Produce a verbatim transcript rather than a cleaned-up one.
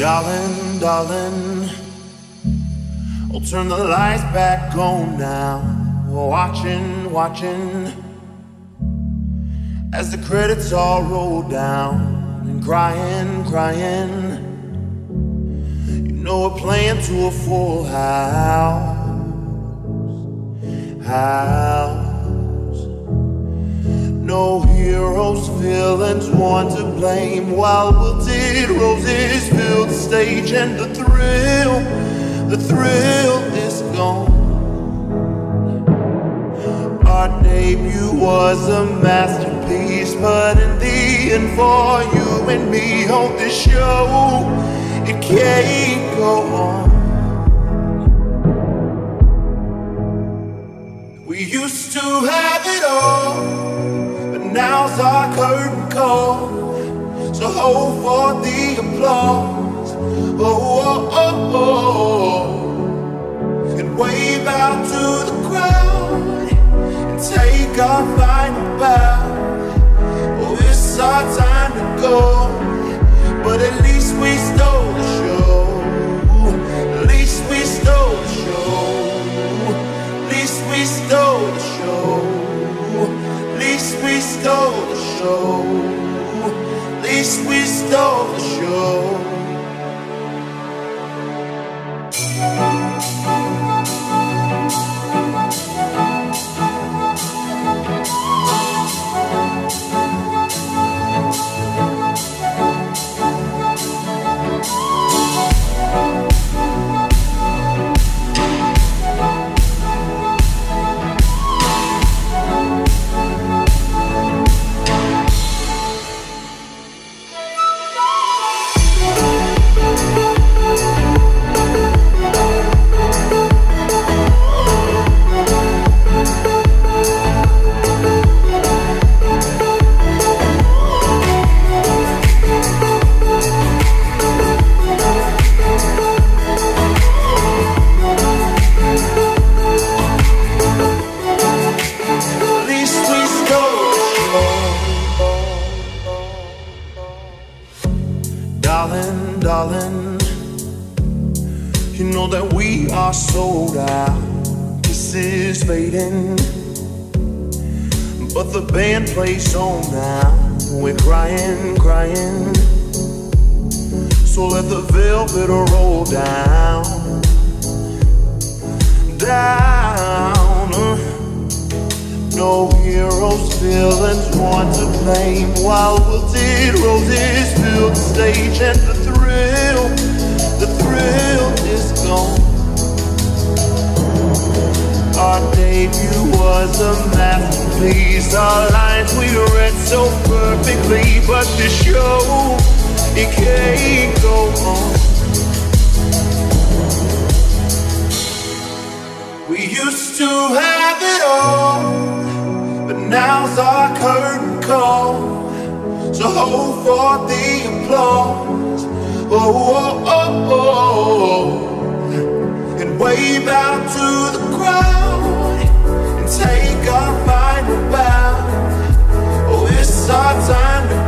Darling, darling, I'll turn the lights back on now. We're watching, watching as the credits all roll down, and crying, crying. You know we're playing to a full house, house. No heroes, villains, one to blame, while wilted roses fill the stage, and the thrill, the thrill is gone. Our debut was a masterpiece, but in the end, for you and me on this show, it can't go on. We used to have it all, now's our curtain call, so hold for the applause. Oh, oh, oh, oh. And wave out to the crowd and take our final bow. Oh, it's our time to go, but at least we stole the show. At least we stole the show. At least we stole the show. At least we stole the show. At least we stole the show. Darling, darling, you know that we are sold out. This is fading, but the band plays on now. We're crying, crying, so let the velvet roll down, down. No heroes, villains, one to blame, while wilted roses fill the stage, and the thrill, the thrill is gone. Our debut was a masterpiece, our lines we read so perfectly, but the show, it can't go on. We used to have it all, but now's our curtain call, so hold for the applause. Oh, oh, oh, oh. And wave out to the crowd and take our final bow. Oh, it's our time to